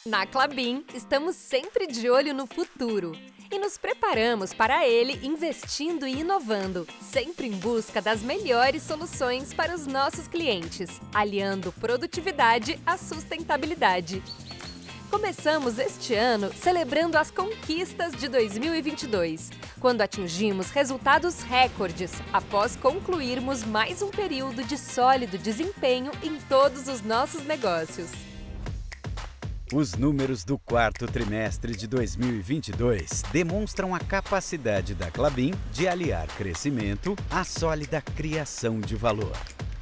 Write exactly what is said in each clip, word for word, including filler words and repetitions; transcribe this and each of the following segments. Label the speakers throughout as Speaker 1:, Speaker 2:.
Speaker 1: Na Klabin, estamos sempre de olho no futuro e nos preparamos para ele investindo e inovando, sempre em busca das melhores soluções para os nossos clientes, aliando produtividade à sustentabilidade. Começamos este ano celebrando as conquistas de dois mil e vinte e dois, quando atingimos resultados recordes após concluirmos mais um período de sólido desempenho em todos os nossos negócios.
Speaker 2: Os números do quarto trimestre de dois mil e vinte e dois demonstram a capacidade da Klabin de aliar crescimento à sólida criação de valor.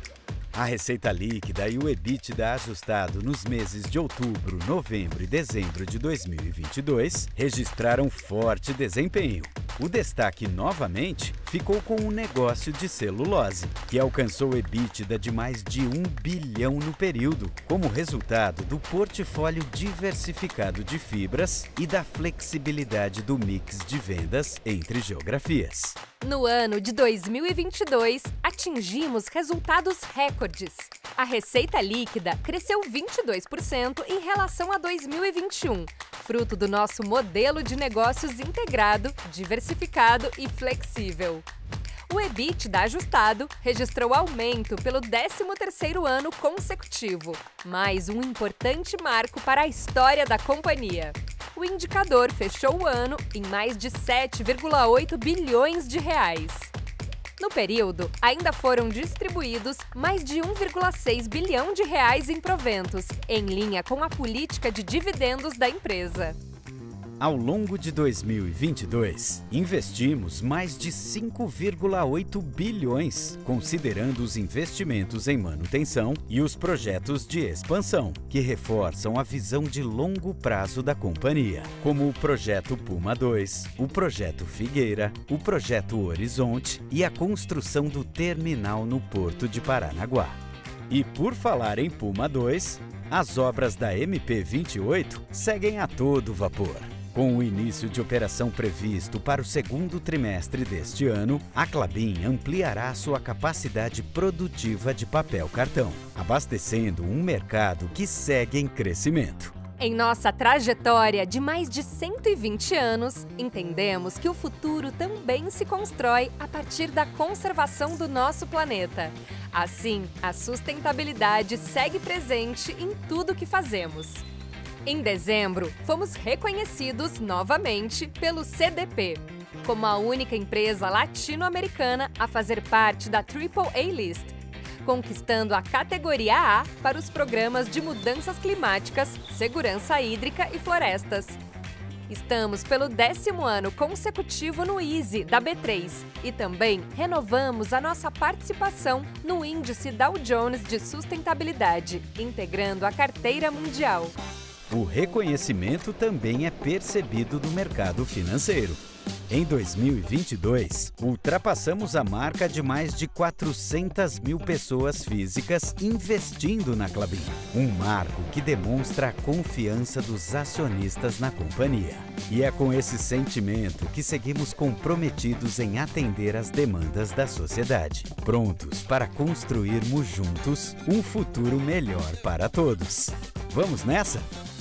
Speaker 2: A receita líquida e o EBITDA ajustado nos meses de outubro, novembro e dezembro de dois mil e vinte e dois registraram forte desempenho. O destaque, novamente, ficou com o negócio de celulose, que alcançou EBITDA de mais de um bilhão no período, como resultado do portfólio diversificado de fibras e da flexibilidade do mix de vendas entre geografias.
Speaker 1: No ano de dois mil e vinte e dois, atingimos resultados recordes. A receita líquida cresceu vinte e dois por cento em relação a dois mil e vinte e um, fruto do nosso modelo de negócios integrado, diversificado e flexível. O EBITDA ajustado registrou aumento pelo décimo terceiro ano consecutivo, mais um importante marco para a história da companhia. O indicador fechou o ano em mais de sete vírgula oito bilhões de reais. No período, ainda foram distribuídos mais de um vírgula seis bilhão de reais em proventos, em linha com a política de dividendos da empresa.
Speaker 2: Ao longo de dois mil e vinte e dois, investimos mais de cinco vírgula oito bilhões, considerando os investimentos em manutenção e os projetos de expansão, que reforçam a visão de longo prazo da companhia, como o Projeto Puma dois, o Projeto Figueira, o Projeto Horizonte e a construção do terminal no Porto de Paranaguá. E por falar em Puma dois, as obras da M P vinte e oito seguem a todo vapor. Com o início de operação previsto para o segundo trimestre deste ano, a Klabin ampliará sua capacidade produtiva de papel cartão, abastecendo um mercado que segue em crescimento.
Speaker 1: Em nossa trajetória de mais de cento e vinte anos, entendemos que o futuro também se constrói a partir da conservação do nosso planeta. Assim, a sustentabilidade segue presente em tudo que fazemos. Em dezembro, fomos reconhecidos novamente pelo C D P, como a única empresa latino-americana a fazer parte da Triple A List, conquistando a categoria A para os programas de mudanças climáticas, segurança hídrica e florestas. Estamos pelo décimo ano consecutivo no I S E da B três e também renovamos a nossa participação no índice Dow Jones de sustentabilidade, integrando a carteira mundial.
Speaker 2: O reconhecimento também é percebido no mercado financeiro. Em dois mil e vinte e dois, ultrapassamos a marca de mais de quatrocentas mil pessoas físicas investindo na Klabin, um marco que demonstra a confiança dos acionistas na companhia. E é com esse sentimento que seguimos comprometidos em atender às demandas da sociedade, prontos para construirmos juntos um futuro melhor para todos. Vamos nessa?